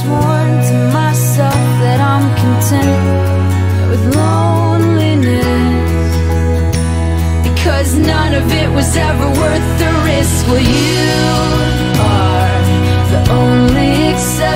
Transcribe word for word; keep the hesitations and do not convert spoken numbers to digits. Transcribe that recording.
sworn to myself that I'm content with loneliness, because none of it was ever worth the risk. Well, you are the only exception.